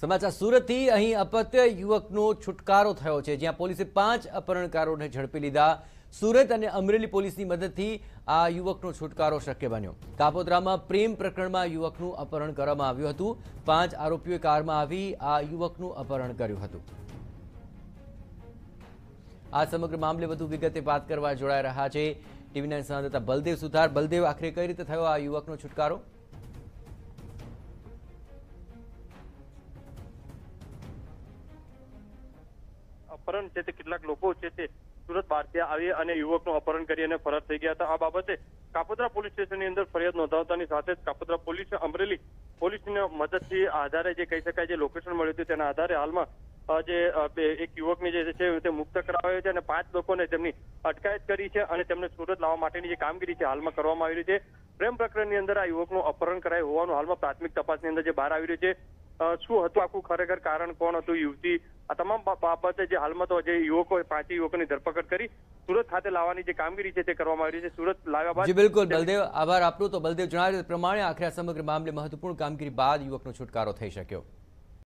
સમાચાર સુરતથી અહીં અપત્ય યુવકનો છુટકારો થયો છે, જ્યાં પોલીસે 5 અપહરણકારોને ઝડપી લીધા। સુરત અને અમરેલી પોલીસની મદદથી આ યુવકનો છુટકારો શક્ય બન્યો। કાપોદ્રામાં પ્રેમ પ્રકરણમાં યુવકનું અપહરણ કરવામાં આવ્યું હતું। 5 આરોપીઓએ કારમાં આવી આ યુવકનું અપહરણ કર્યું હતું। આ સમગ્ર મામલે વધુ વિગતે વાત કરવા જોડાઈ રહ્યા છે ટીવી 9 સંવાદદાતા બલદેવ સુથાર। બલદેવ, આખરે કઈ રીતે થયો આ યુવકનો છુટકારો? अपहरण છે તે કેટલાક લોકો છે તે સુરત બહારથી આવી અને યુવકનું અપહરણ કરી અને ફરાર થઈ ગયા હતા। આ બાબતે કાપોદ્રા પોલીસ સ્ટેશનની અંદર ફરિયાદ નોંધાવતાની સાથે જ કાપોદ્રા પોલીસે અમરેલી પોલીસની મદદથી આધારે જે કહી શકાય જે લોકેશન મળ્યું હતું તેના આધારે હાલમાં જે એક યુવકને જે છે તે મુક્ત કરાવ્યો છે અને 5 લોકોને તેમની અટકાયત કરી છે અને તેમને સુરત લાવવા માટેની જે કામગીરી છે હાલમાં કરવામાં આવી રહી છે। પ્રેમ પ્રકરણની અંદર આ યુવકનું અપહરણ કરાયું હોવાનું હાલમાં પ્રાથમિક તપાસની અંદર જે બહાર આવી રહ્યું છે। શું હતું આખું ખરેખર કારણ, કોણ હતું યુવતી, આ તમામ બાબતે જે હાલમાં તો જે યુવકો 5 યુવકોની ધરપકડ કરી સુરત ખાતે લાવવાની જે કામગીરી છે તે કરવામાં આવી રહી છે। સુરત લાવ્યા બાદ જી બિલકુલ બલદેવ, આભાર આપનો। તો બલદેવ જણાવ્યું પ્રમાણે આખરે આ સમગ્ર મામલે મહત્વપૂર્ણ કામગીરી બાદ યુવકનો છુટકારો થઈ શક્યો।